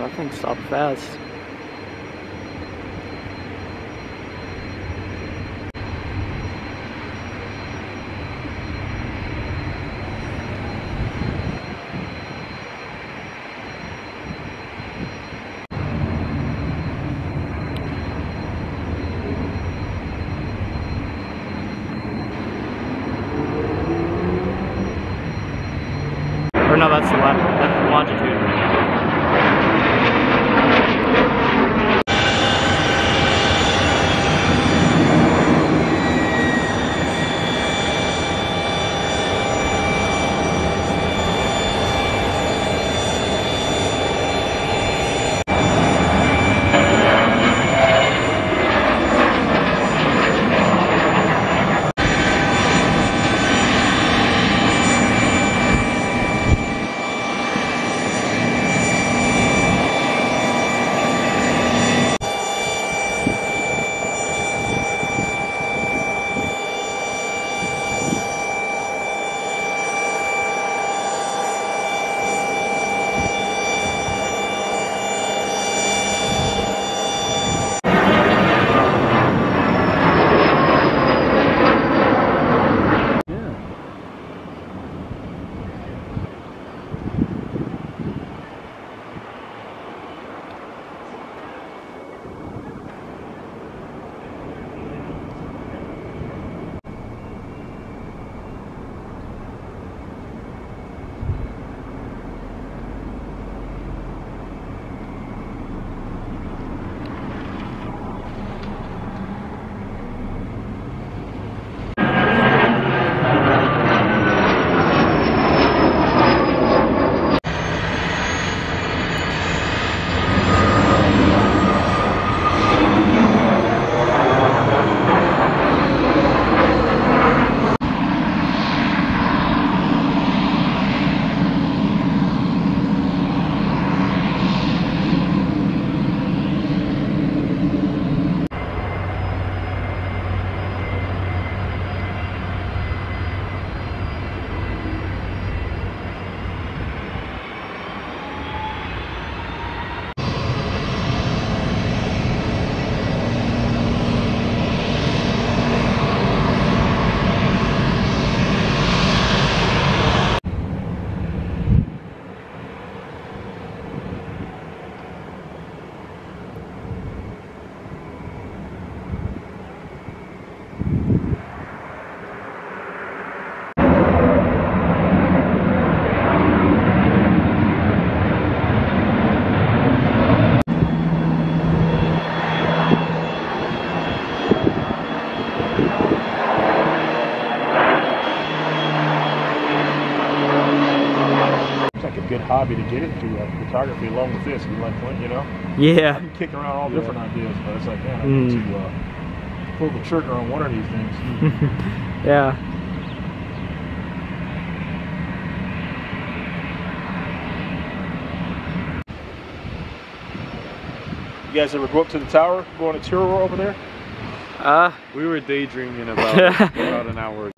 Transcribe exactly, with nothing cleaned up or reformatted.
that thing stopped fast. Or no, that's the left, that's the longitude. Hobby to get into uh, photography along with this. You like Clint, you know? Yeah. I can kick around all yeah. different ideas, but it's like, man, I mm. need to uh, pull the trigger on one of these things. Yeah. You guys ever go up to the tower, go on a tour over there? Uh, we were daydreaming about about an hour ago.